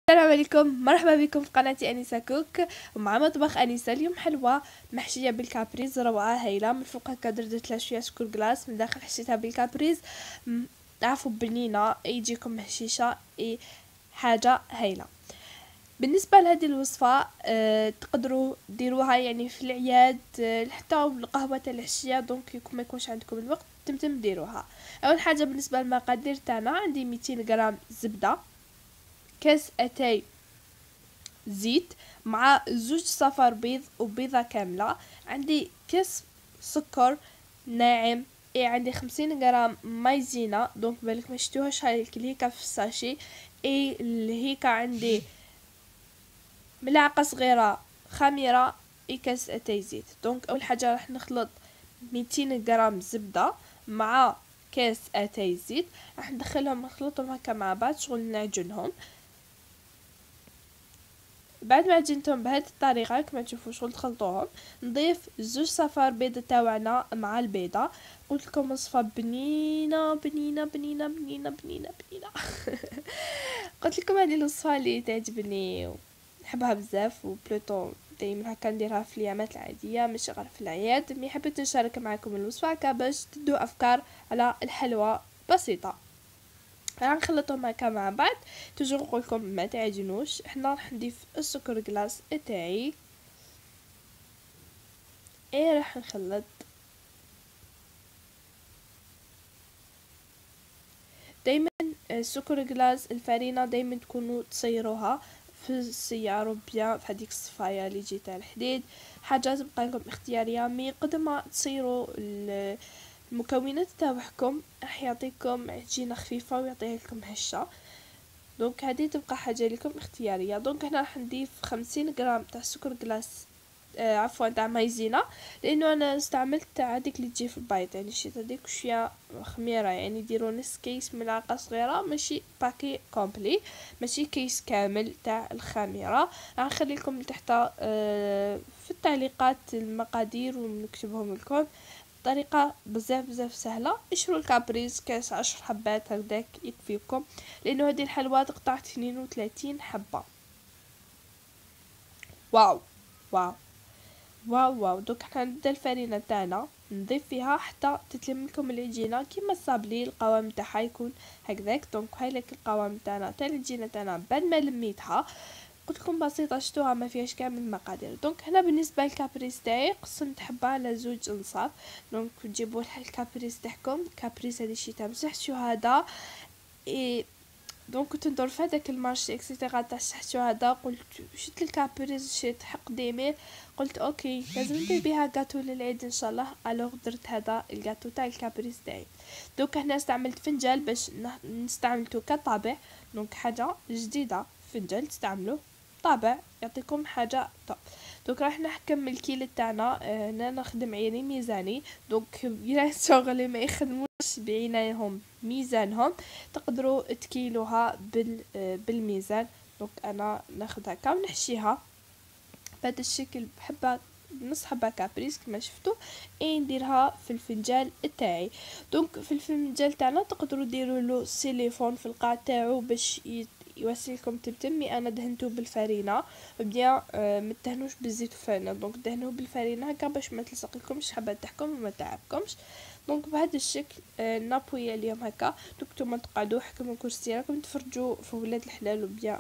السلام عليكم، مرحبا بكم في قناتي انسه كوك ومع مطبخ انسه. اليوم حلوه محشيه بالكابريز، روعه هايله. من فوق هكا درت لها شويه سكر جلاس، من داخل حشيتها بالكابريز. تعرفوا بنينه يجيكم هشيشه، حاجه هايله. بالنسبه لهذه الوصفه تقدروا ديروها يعني في العياد، حتى القهوه تاع العشيه. دونك ما يكونش عندكم الوقت تمتم ديروها. اول حاجه بالنسبه للمقادير تاعنا، عندي 200 غرام زبده، كاس اتاي زيت، مع 2 صفار بيض وبيضة كاملة، عندي كاس سكر ناعم، عندي 50 غرام مايزينا. دونك بالك ما شتوهاش هيك في الساشي. هيك عندي ملعقة صغيرة خميرة، كاس اتاي زيت. دونك اول حاجة راح نخلط 200 غرام زبدة مع كاس اتاي زيت، راح ندخلهم نخلطهم هكا مع بعض، شغل نعجنهم. بعد ما عجنتهم بهذه الطريقه كما تشوفوا شغل تخلطوهم، نضيف 2 صفار بيضه تاعنا مع البيضه. قلت لكم وصفه بنينه بنينه بنينه بنينه بنينه بنينه قلت لكم هذه الوصفه اللي تعجبني نحبها بزاف، وبلوتو دائما هكا نديرها في اليامات العاديه ماشي غير في العياد. مي حبيت نشارك معكم الوصفه هكا باش تدوا افكار على الحلوى بسيطه. راح نخلطهم هكا مع بعض. توجور نقولكم ما تعجنوش. احنا راح نضيف السكر جلاس تاعي، راح نخلط. دايما السكر جلاس الفرينه دايما تكونوا تصيروها في السيارة بيان في هذيك الصفايه اللي جي تاع الحديد. حاجه تبقى لكم اختياريه، مي قد ما تصيروا المكونات تاعكم راح يعطيكم عجينه خفيفه ويعطيها لكم هشه. دونك هذه تبقى حاجه لكم اختياريه. دونك هنا راح نضيف 50 غرام تاع سكر جلاس، عفوا تاع مايزينا، لانه انا استعملت تاع هذيك اللي تجي في البايت، يعني شريت هذيك شويه خميره، يعني ديروا نص كيس ملعقه صغيره، ماشي باكي كومبلي، ماشي كيس كامل تاع الخميره. راح نخلي لكم تحت في التعليقات المقادير ونكتبهم لكم. طريقة بزاف سهلة. اشروا الكابريز كاس 10 حبات هكذاك يكفيكم، لانه هذه الحلوى تقطع 32 حبة. واو واو واو واو. دوك حنا نبدا الفرينه تاعنا نضيف فيها حتى تتلم لكم العجينه كيما الصابلي، القوام تاعها يكون هكذاك. دونك هاي لك القوام تاعنا تاع العجينه تاعنا بعد ما لميتها. قلت لكم بسيطه، شتوها ما فيهاش كامل المقادير. دونك هنا بالنسبه للكابريز تاعي قسمت حبه على 2 انصاف. دونك تجيبوا الكابريز تاعكم، كابريز هذه شي تاع بصح شو هذا دونك كنت ندور في هذاك المارشي اكسيتيرا تاع الشحشو هذا. قلت شفت الكابريز شريت حق ديمير، قلت اوكي لازم ندير بها غاتو للعيد ان شاء الله. الوغ درت هذا الغاتو تاع الكابريز تاعي. دوك هنا استعملت فنجال باش نستعملته كطابع. دونك حاجه جديده، فنجال تستعملوه طابع يعطيكم حاجه طب. دوك راح نحكم الكيل تاعنا. انا نخدم عيني ميزاني، دونك بلا شغل ما يخدموش بعنايهم ميزانهم، تقدروا تكيلوها بالميزان. دونك انا ناخذ هكا ونحشيها بهذا الشكل بحبه، نص حبه كابريز كما شفتوا، نديرها في الفنجال تاعي. دونك في الفنجال تاعنا تقدروا ديروا له سيليفون في القاع تاعو باش يوصلكم تمتمي. انا دهنته بالفرينه بيان، ما تدهنوش بالزيت والفرينه. دونك دهنوه بالفرينه هكا باش ما تلصق لكمش حبات تاعكم وما تعبكمش. دونك بهذا الشكل نابويا اليوم هكا. دوك نتوما تقعدوا حكموا كرسي راكم تفرجوا في ولاد الحلال وبيان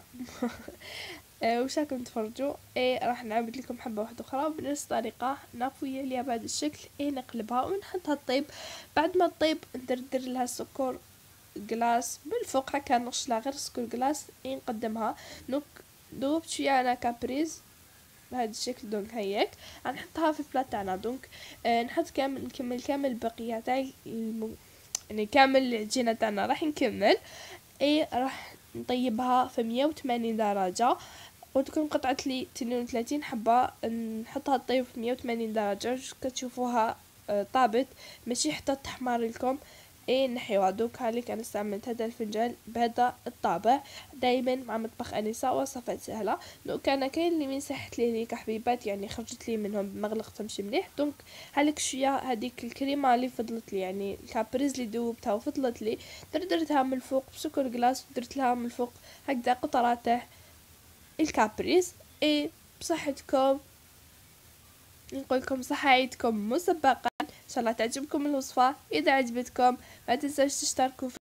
وش راكم تفرجوا. راح نعمل لكم حبه واحده اخرى بنفس الطريقه نابويا ليها بهذا الشكل. نقلبها ونحطها تطيب. بعد ما تطيب ندردر لها سكر جلاس بالفوق هكا، نرش لها غير سكر جلاس نقدمها. دونك دوبت شويه انا كابريز بهذا الشكل. دونك هيك غنحطها في البلاط تاعنا. دونك نحط نكمل كامل البقيه تاع يعني كامل العجينه تاعنا راح نكمل. راح نطيبها في 180 درجه. وتكون قطعت لي 32 حبه، نحطها تطيب في 180 درجه. كتشوفوها طابت ماشي حتى تحمر لكم. نحيوها. دوك هاليك انا استعملت هذا الفنجان بهذا الطابع. دائما مع مطبخ انسه وصفات سهله. دوك انا كاين اللي من سحت لي هذيك حبيبات، يعني خرجت لي منهم ما غلقتهمش مليح. دونك هاليك شويه هذيك الكريمه اللي فضلت لي، يعني الكابريز اللي دوبتها وفضلت لي، درتها من الفوق بسكر جلاس، ودرت لها من الفوق هكذا قطرات الكابريس. اي بصحتكم، نقولكم صحة عيدكم مسبقا. ان شاء الله تعجبكم الوصفة. اذا عجبتكم ما تنسوش تشتركوا